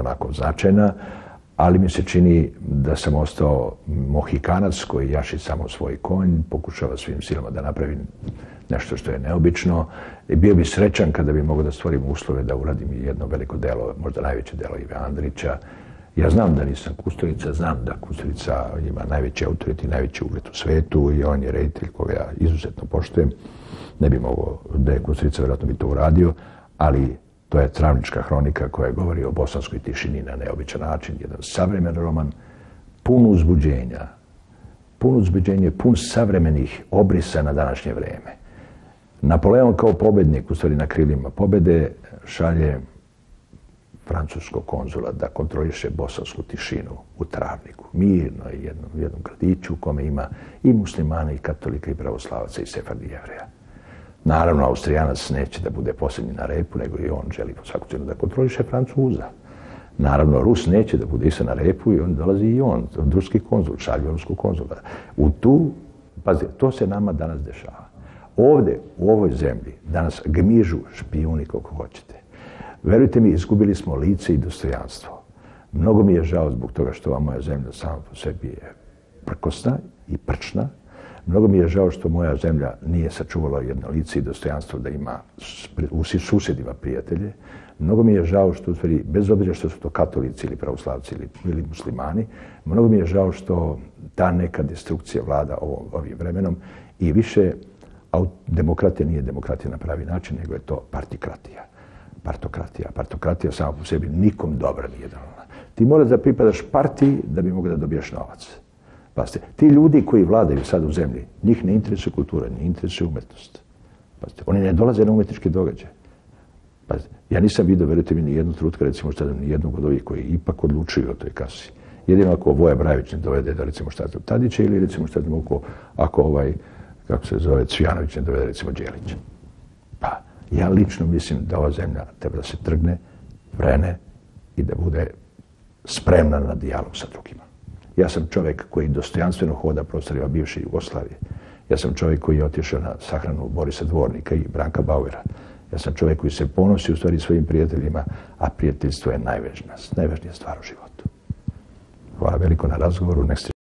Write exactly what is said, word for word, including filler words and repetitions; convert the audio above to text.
onako značajna, ali mi se čini da sam ostao Mohikanac koji jaši samo svoj konj, pokušava svim silama da napravim nešto što je neobično. I bio bi srećan kada bi mogao da stvorim uslove da uradim jedno veliko delo, možda najveće delo Ive Andrića. Ja znam da nisam Kusturica, znam da Kusturica ima najveći autoritet i najveći ugled u svetu i on je reditelj koga ja izuzetno poštujem. Ne bi mogao da je Kusturica, vjerojatno bi to uradio, ali to je Travnička hronika koja govori o bosanskoj tišini na neobičan način. Jedan savremen roman, pun uzbuđenja, pun uzbuđenja, pun savremenih obrisa na današnje vreme. Napoleon kao pobednik, u stvari na krilima pobede, šalje francuskog konzula da kontroliše bosansku tišinu u Travniku. Mirno je jednom, jednom gradiću u kome ima i muslimana, i katolika, i pravoslavaca, i sefardi Jevreja. Naravno, Austrijanac neće da bude posljednji na repu, nego i on želi po svaku cijenu da kontroliše Francuza. Naravno, Rus neće da bude isto na repu i on dolazi i on, ruski konzul, šalje ruskog konzula. U tu, pazite, to se nama danas dešava. Ovde, u ovoj zemlji, danas gmižu špijuni koliko hoćete. Verujte mi, izgubili smo lice i dostojanstvo. Mnogo mi je žao zbog toga što ova moja zemlja sama po sebi je prkosna i prčna. Mnogo mi je žao što moja zemlja nije sačuvala jedno lice i dostojanstvo da ima u susjedima prijatelje. Mnogo mi je žao što, u stvari, bez obzira što su to katolici ili pravoslavci ili, ili muslimani, mnogo mi je žao što ta neka destrukcija vlada ovom, ovim vremenom i više demokratija nije demokratija na pravi način, nego je to partikratija. Partokratija. Partokratija sama po sebi nikom dobra nije donala. Ti moraš da pripadaš partiji da bi mogao da dobiješ novac. Pazite, ti ljudi koji vladaju sad u zemlji, njih ne interesuje kultura, ne interesuje umetnost. Pazite, oni ne dolaze na umetničke događaje. Pazite, ja nisam vidio, verujte mi, ni jednu trenutka, recimo šta da ni jednog od ovih koji ipak odlučuju o toj kasi. Jedino ako Voja Brajević ne dovede da recimo šta da Tadića ili recimo šta da ako, ako ovaj, kako se zove, Cvijanović ne dovede recimo Đelića. Pa, ja lično mislim da ova zemlja treba da se trgne, vrene i da bude spremna na dijalog sa drugima. Ja sam čovjek koji dostojanstveno hoda prostorima bivše Jugoslavije. Ja sam čovjek koji je otišao na sahranu Borisa Dvornika i Branka Bauera. Ja sam čovjek koji se ponosi u stvari svojim prijateljima, a prijateljstvo je najvažnija, najvažnija stvar u životu. Hvala veliko na razgovoru.